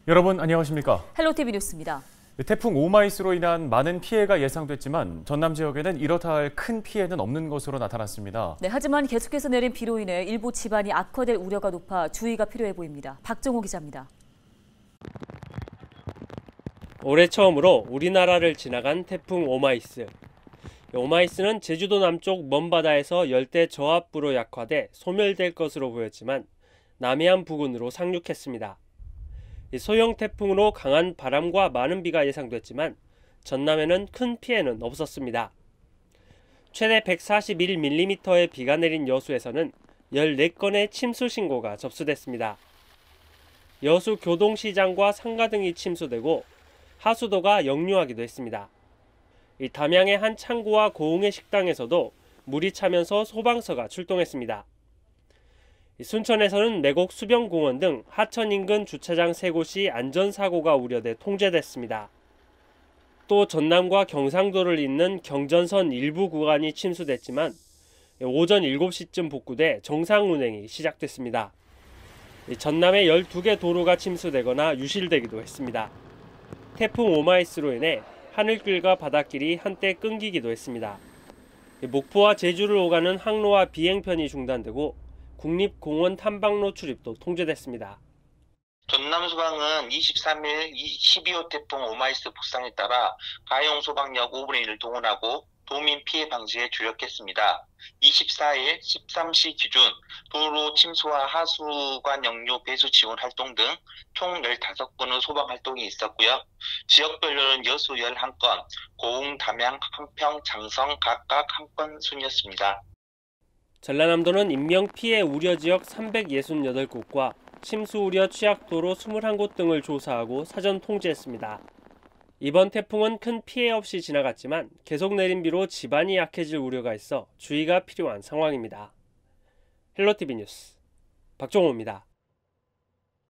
여러분 안녕하십니까? 헬로티비 뉴스입니다. 태풍 오마이스로 인한 많은 피해가 예상됐지만 전남 지역에는 이렇다 할 큰 피해는 없는 것으로 나타났습니다. 네, 하지만 계속해서 내린 비로 인해 일부 집안이 악화될 우려가 높아 주의가 필요해 보입니다. 박정호 기자입니다. 올해 처음으로 우리나라를 지나간 태풍 오마이스. 오마이스는 제주도 남쪽 먼바다에서 열대 저압부로 약화돼 소멸될 것으로 보였지만 남해안 부근으로 상륙했습니다. 소형 태풍으로 강한 바람과 많은 비가 예상됐지만 전남에는 큰 피해는 없었습니다. 최대 141mm의 비가 내린 여수에서는 14건의 침수 신고가 접수됐습니다. 여수 교동시장과 상가 등이 침수되고 하수도가 역류하기도 했습니다. 담양의 한 창고와 고흥의 식당에서도 물이 차면서 소방서가 출동했습니다. 순천에서는 내곡 수변공원 등 하천 인근 주차장 3곳이 안전사고가 우려돼 통제됐습니다. 또 전남과 경상도를 잇는 경전선 일부 구간이 침수됐지만 오전 7시쯤 복구돼 정상 운행이 시작됐습니다. 전남의 12개 도로가 침수되거나 유실되기도 했습니다. 태풍 오마이스로 인해 하늘길과 바닷길이 한때 끊기기도 했습니다. 목포와 제주를 오가는 항로와 비행편이 중단되고 국립공원 탐방로 출입도 통제됐습니다. 전남소방은 23일 12호 태풍 오마이스 북상에 따라 가용 소방력 5분의 1을 동원하고 도민 피해 방지에 주력했습니다. 24일 13시 기준 도로 침수와 하수관 역류 배수 지원 활동 등 총 15건의 소방 활동이 있었고요. 지역별로는 여수 11건, 고흥, 담양, 한평, 장성 각각 1건 순이었습니다. 전라남도는 인명피해 우려지역 368곳과 침수 우려 취약도로 21곳 등을 조사하고 사전 통제했습니다. 이번 태풍은 큰 피해 없이 지나갔지만 계속 내린 비로 집안이 약해질 우려가 있어 주의가 필요한 상황입니다. 헬로티비 뉴스 박정호입니다.